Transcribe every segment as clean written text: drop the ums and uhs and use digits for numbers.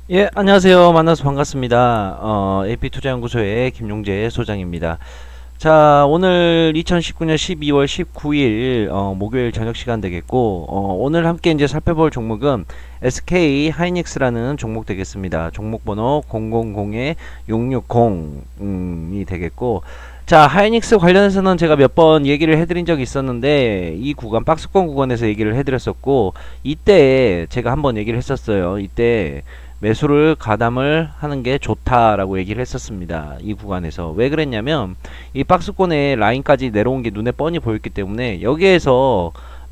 예, 안녕하세요. 만나서 반갑습니다. AP투자연구소의 김용재 소장입니다. 자, 오늘 2019년 12월 19일, 목요일 저녁 시간 되겠고, 오늘 함께 이제 살펴볼 종목은 SK 하이닉스라는 종목 되겠습니다. 종목 번호 000660이 되겠고, 자, 하이닉스 관련해서는 제가 몇 번 얘기를 해드린 적이 있었는데, 이 구간, 박스권 구간에서 얘기를 해드렸었고, 이때 제가 한번 얘기를 했었어요. 이때 매수를 가담을 하는 게 좋다라고 얘기를 했었습니다. 이 구간에서. 왜 그랬냐면 이 박스권의 라인까지 내려온 게 눈에 뻔히 보였기 때문에 여기에서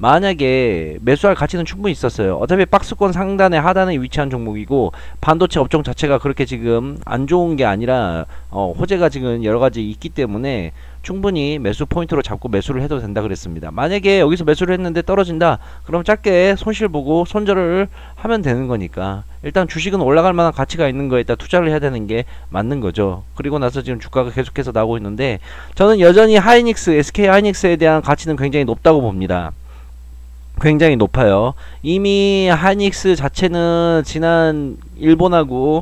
만약에 매수할 가치는 충분히 있었어요. 어차피 박스권 상단에 하단에 위치한 종목이고 반도체 업종 자체가 그렇게 지금 안 좋은 게 아니라 호재가 지금 여러가지 있기 때문에 충분히 매수 포인트로 잡고 매수를 해도 된다 그랬습니다. 만약에 여기서 매수를 했는데 떨어진다, 그럼 짧게 손실 보고 손절을 하면 되는 거니까 일단 주식은 올라갈 만한 가치가 있는 거에 따라 투자를 해야 되는 게 맞는 거죠. 그리고 나서 지금 주가가 계속해서 나오고 있는데 저는 여전히 하이닉스, SK 하이닉스에 대한 가치는 굉장히 높다고 봅니다. 굉장히 높아요. 이미 하이닉스 자체는 지난 일본하고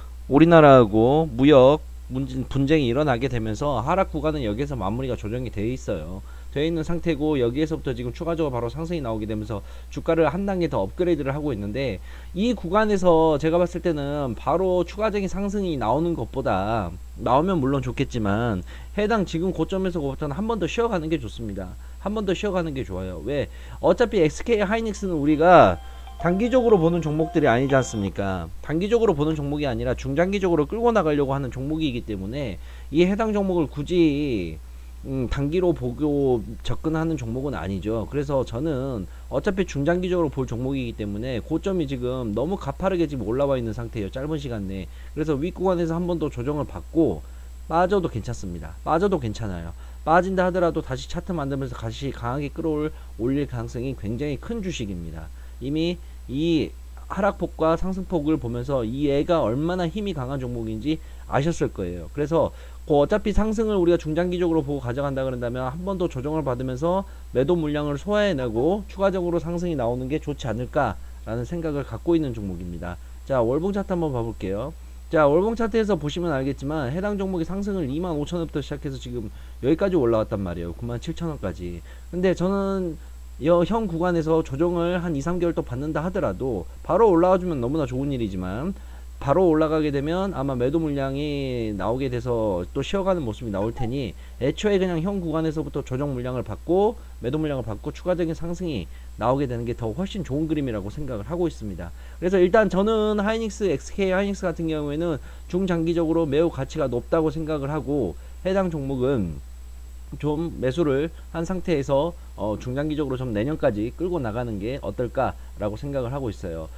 우리나라하고 무역 분쟁이 일어나게 되면서 하락 구간은 여기에서 마무리가 조정이 되어 있어요. 되어 있는 상태고 여기에서부터 지금 추가적으로 바로 상승이 나오게 되면서 주가를 한 단계 더 업그레이드를 하고 있는데, 이 구간에서 제가 봤을 때는 바로 추가적인 상승이 나오는 것보다, 나오면 물론 좋겠지만 해당 지금 고점에서부터는 한 번 더 쉬어가는 게 좋습니다. 한 번 더 쉬어가는 게 좋아요. 왜? 어차피 SK 하이닉스는 우리가 단기적으로 보는 종목들이 아니지 않습니까? 단기적으로 보는 종목이 아니라 중장기적으로 끌고 나가려고 하는 종목이기 때문에 이 해당 종목을 굳이 단기로 보고 접근하는 종목은 아니죠. 그래서 저는 어차피 중장기적으로 볼 종목이기 때문에 고점이 지금 너무 가파르게 지금 올라와 있는 상태예요. 짧은 시간 내에. 그래서 윗구간에서 한 번 더 조정을 받고 빠져도 괜찮습니다. 빠져도 괜찮아요. 빠진다 하더라도 다시 차트 만들면서 다시 강하게 끌어올릴 가능성이 굉장히 큰 주식입니다. 이미 이 하락폭과 상승폭을 보면서 이 애가 얼마나 힘이 강한 종목인지 아셨을 거예요. 그래서 어차피 상승을 우리가 중장기적으로 보고 가져간다 그런다면 한 번 더 조정을 받으면서 매도 물량을 소화해내고 추가적으로 상승이 나오는 게 좋지 않을까라는 생각을 갖고 있는 종목입니다. 자, 월봉 차트 한번 봐볼게요. 자, 월봉 차트에서 보시면 알겠지만 해당 종목이 상승을 25,000원부터 시작해서 지금 여기까지 올라왔단 말이에요. 97,000원까지. 근데 저는 현 구간에서 조정을 한 2, 3개월 또 받는다 하더라도 바로 올라와주면 너무나 좋은 일이지만, 바로 올라가게 되면 아마 매도 물량이 나오게 돼서 또 쉬어가는 모습이 나올 테니 애초에 그냥 현 구간에서부터 조정 물량을 받고 매도 물량을 받고 추가적인 상승이 나오게 되는 게 더 훨씬 좋은 그림이라고 생각을 하고 있습니다. 그래서 일단 저는 하이닉스, SK 하이닉스 같은 경우에는 중장기적으로 매우 가치가 높다고 생각을 하고, 해당 종목은 좀 매수를 한 상태에서 중장기적으로 좀 내년까지 끌고 나가는 게 어떨까라고 생각을 하고 있어요.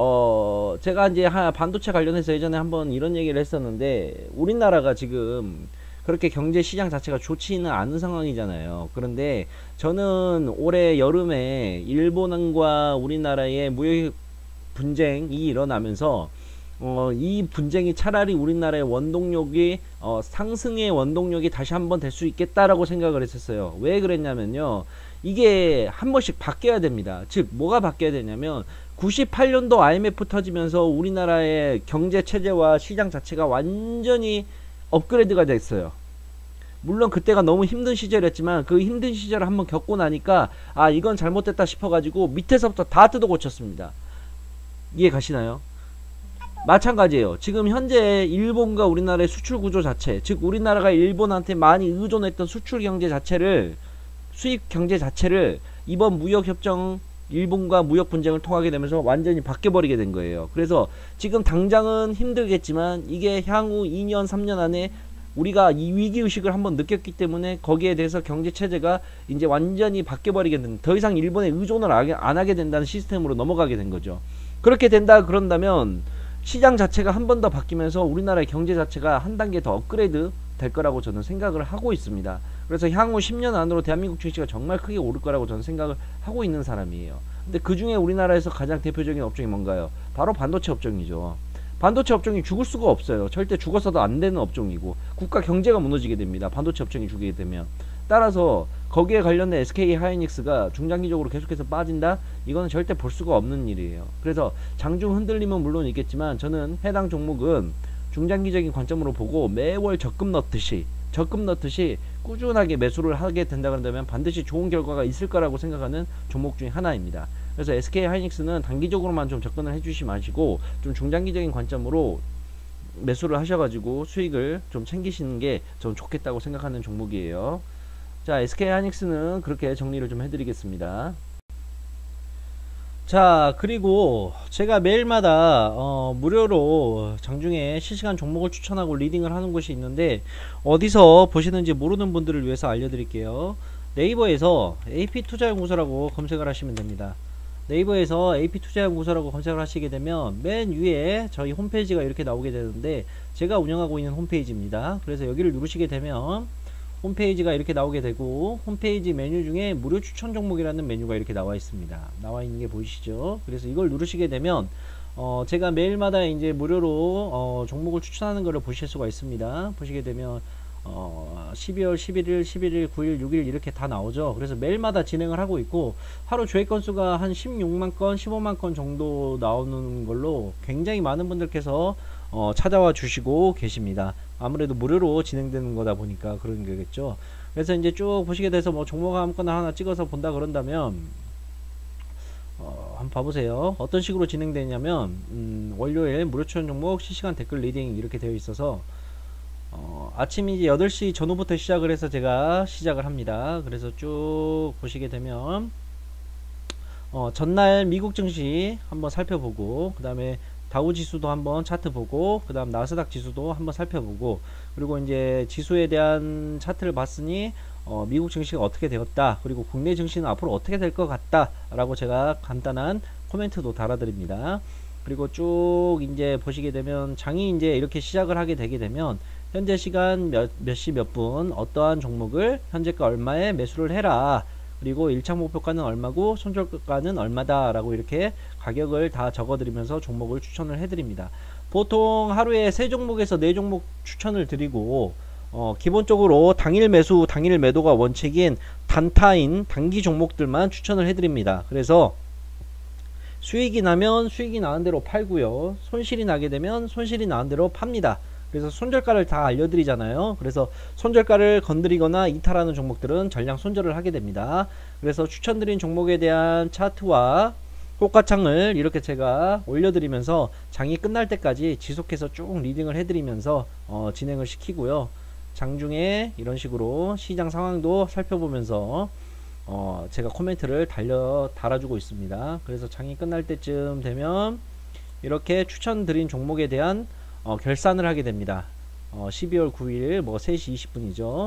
제가 이제 반도체 관련해서 예전에 한번 이런 얘기를 했었는데, 우리나라가 지금 그렇게 경제 시장 자체가 좋지는 않은 상황이잖아요. 그런데 저는 올해 여름에 일본과 우리나라의 무역 분쟁이 일어나면서 이 분쟁이 차라리 우리나라의 원동력이 상승의 원동력이 다시 한번 될 수 있겠다라고 생각을 했었어요. 왜 그랬냐면요, 이게 한 번씩 바뀌어야 됩니다. 즉 뭐가 바뀌어야 되냐면 98년도 IMF 터지면서 우리나라의 경제 체제와 시장 자체가 완전히 업그레이드가 됐어요. 물론 그때가 너무 힘든 시절이었지만 그 힘든 시절을 한번 겪고 나니까 아, 이건 잘못됐다 싶어가지고 밑에서부터 다 뜯어 고쳤습니다. 이해 가시나요? 마찬가지예요. 지금 현재 일본과 우리나라의 수출 구조 자체, 즉 우리나라가 일본한테 많이 의존했던 수출 경제 자체를, 수입 경제 자체를 이번 무역협정, 일본과 무역 분쟁을 통하게 되면서 완전히 바뀌어버리게 된 거예요. 그래서 지금 당장은 힘들겠지만 이게 향후 2년 3년 안에 우리가 이 위기의식을 한번 느꼈기 때문에 거기에 대해서 경제체제가 이제 완전히 바뀌어버리게 된, 더 이상 일본에 의존을 안 하게 된다는 시스템으로 넘어가게 된 거죠. 그렇게 된다 그런다면 시장 자체가 한 번 더 바뀌면서 우리나라의 경제 자체가 한 단계 더 업그레이드 될 거라고 저는 생각을 하고 있습니다. 그래서 향후 10년 안으로 대한민국 주식시가 정말 크게 오를 거라고 저는 생각을 하고 있는 사람이에요. 근데 그 중에 우리나라에서 가장 대표적인 업종이 뭔가요? 바로 반도체 업종이죠. 반도체 업종이 죽을 수가 없어요. 절대 죽어서도 안 되는 업종이고 국가 경제가 무너지게 됩니다. 반도체 업종이 죽게 되면. 따라서 거기에 관련된 SK 하이닉스가 중장기적으로 계속해서 빠진다? 이거는 절대 볼 수가 없는 일이에요. 그래서 장중 흔들림은 물론 있겠지만 저는 해당 종목은 중장기적인 관점으로 보고 매월 적금 넣듯이 꾸준하게 매수를 하게 된다 그런다면 반드시 좋은 결과가 있을 거라고 생각하는 종목 중에 하나입니다. 그래서 SK 하이닉스는 단기적으로만 좀 접근을 해주시 마시고 좀 중장기적인 관점으로 매수를 하셔가지고 수익을 좀 챙기시는 게 좀 좋겠다고 생각하는 종목이에요. 자, SK 하이닉스는 그렇게 정리를 좀 해드리겠습니다. 자, 그리고 제가 매일마다 무료로 장중에 실시간 종목을 추천하고 리딩을 하는 곳이 있는데 어디서 보시는지 모르는 분들을 위해서 알려드릴게요. 네이버에서 AP투자연구소라고 검색을 하시면 됩니다. 네이버에서 AP투자연구소라고 검색을 하시게 되면 맨 위에 저희 홈페이지가 이렇게 나오게 되는데 제가 운영하고 있는 홈페이지입니다. 그래서 여기를 누르시게 되면 홈페이지가 이렇게 나오게 되고 홈페이지 메뉴 중에 무료 추천 종목이라는 메뉴가 이렇게 나와 있습니다. 나와 있는 게 보이시죠? 그래서 이걸 누르시게 되면 제가 매일마다 이제 무료로 종목을 추천하는 것을 보실 수가 있습니다. 보시게 되면 12월 11일, 11일, 9일, 6일 이렇게 다 나오죠. 그래서 매일마다 진행을 하고 있고 하루 조회 건수가 한 16만 건, 15만 건 정도 나오는 걸로 굉장히 많은 분들께서 찾아와 주시고 계십니다. 아무래도 무료로 진행되는 거다 보니까 그런 거겠죠. 그래서 이제 쭉 보시게 돼서 뭐 종목 아무거나 하나 찍어서 본다 그런다면 한번 봐보세요. 어떤 식으로 진행되냐면 월요일 무료 추천 종목 실시간 댓글 리딩 이렇게 되어 있어서 아침 이제 8시 전후부터 시작을 해서 제가 시작을 합니다. 그래서 쭉 보시게 되면 전날 미국 증시 한번 살펴보고 그 다음에 다우 지수도 한번 차트 보고 그 다음 나스닥 지수도 한번 살펴보고 그리고 이제 지수에 대한 차트를 봤으니 미국 증시가 어떻게 되었다 그리고 국내 증시는 앞으로 어떻게 될 것 같다 라고 제가 간단한 코멘트도 달아드립니다. 그리고 쭉 이제 보시게 되면 장이 이제 이렇게 시작을 하게 되게 되면 현재 시간 몇 시 몇 분 어떠한 종목을 현재가 얼마에 매수를 해라 그리고 1차 목표가는 얼마고 손절가는 얼마다 라고 이렇게 가격을 다 적어 드리면서 종목을 추천을 해 드립니다. 보통 하루에 3종목에서 4종목 추천을 드리고 기본적으로 당일 매수 당일 매도가 원칙인 단타인 단기 종목들만 추천을 해 드립니다. 그래서 수익이 나면 수익이 나는 대로 팔고요, 손실이 나게 되면 손실이 나는 대로 팝니다. 그래서 손절가를 다 알려드리잖아요. 그래서 손절가를 건드리거나 이탈하는 종목들은 전량 손절을 하게 됩니다. 그래서 추천드린 종목에 대한 차트와 호가창을 이렇게 제가 올려드리면서 장이 끝날 때까지 지속해서 쭉 리딩을 해드리면서 진행을 시키고요. 장중에 이런 식으로 시장 상황도 살펴보면서 제가 코멘트를 달아주고 있습니다. 그래서 장이 끝날 때쯤 되면 이렇게 추천드린 종목에 대한 결산을 하게 됩니다. 12월 9일 뭐 3시 20분이죠.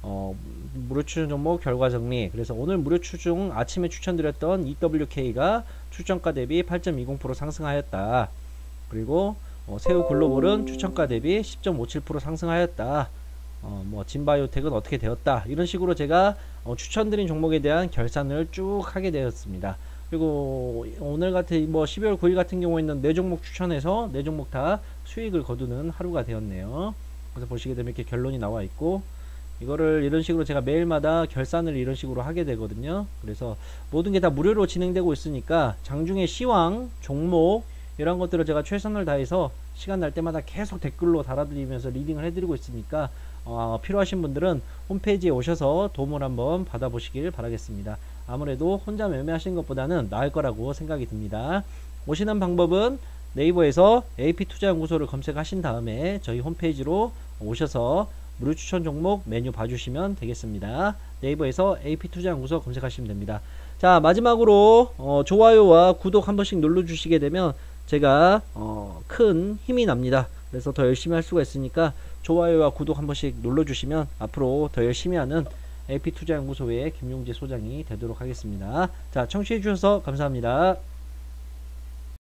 무료 추천 종목 결과 정리. 그래서 오늘 무료 추중 아침에 추천드렸던 EWK가 추천가 대비 8.20% 상승하였다. 그리고 새우 글로벌은 추천가 대비 10.57% 상승하였다. 뭐 진바이오텍은 어떻게 되었다. 이런 식으로 제가 추천드린 종목에 대한 결산을 쭉 하게 되었습니다. 그리고 오늘 같은 뭐 12월 9일 같은 경우에는 4종목 추천해서 4종목 다 수익을 거두는 하루가 되었네요. 그래서 보시게 되면 이렇게 결론이 나와 있고 이거를 이런 식으로 제가 매일마다 결산을 이런 식으로 하게 되거든요. 그래서 모든 게 다 무료로 진행되고 있으니까 장중에 시황, 종목 이런 것들을 제가 최선을 다해서 시간 날 때마다 계속 댓글로 달아드리면서 리딩을 해드리고 있으니까 필요하신 분들은 홈페이지에 오셔서 도움을 한번 받아보시길 바라겠습니다. 아무래도 혼자 매매하시는 것보다는 나을 거라고 생각이 듭니다. 오시는 방법은 네이버에서 AP투자연구소를 검색하신 다음에 저희 홈페이지로 오셔서 무료 추천 종목 메뉴 봐주시면 되겠습니다. 네이버에서 AP투자연구소 검색하시면 됩니다. 자, 마지막으로 좋아요와 구독 한 번씩 눌러주시게 되면 제가 큰 힘이 납니다. 그래서 더 열심히 할 수가 있으니까 좋아요와 구독 한 번씩 눌러주시면 앞으로 더 열심히 하는 AP투자연구소의 김용재 소장이 되도록 하겠습니다. 자, 청취해 주셔서 감사합니다.